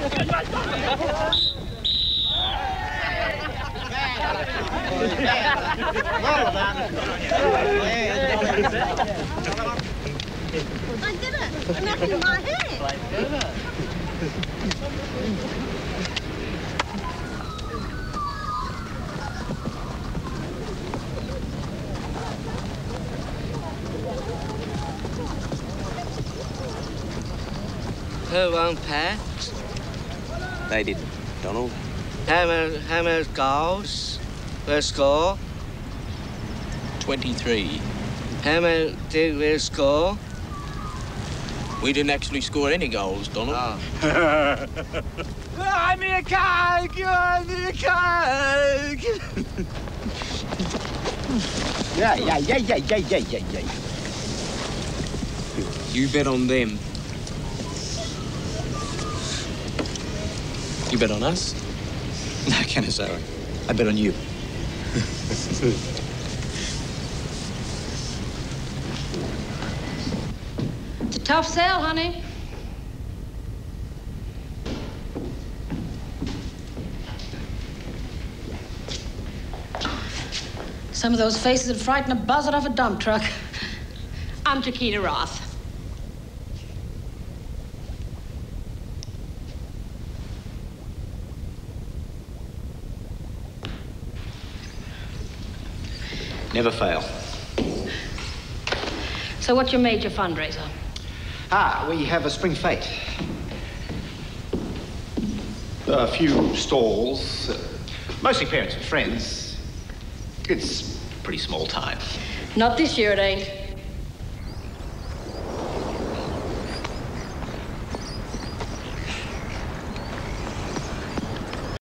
I did it. Nothing in my head. Who won pass? They did, McDonald. How many goals were scored? 23. How many did we score? We didn't actually score any goals, Donald. Oh. I'm in a coke! I'm in a coke! Yeah. You bet on them. You bet on us? No, Canizo. I bet on you. It's a tough sell, honey. Some of those faces would frighten a buzzard off a dump truck. I'm Chiquita Roth. Never fail. So what's your major fundraiser? We have a spring fete. A few stalls, mostly parents and friends. It's pretty small time. Not this year, it ain't.